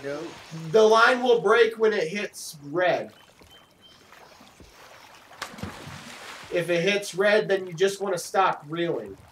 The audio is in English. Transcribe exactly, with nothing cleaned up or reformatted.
No. The line will break when it hits red. If it hits red, then you just want to stop reeling.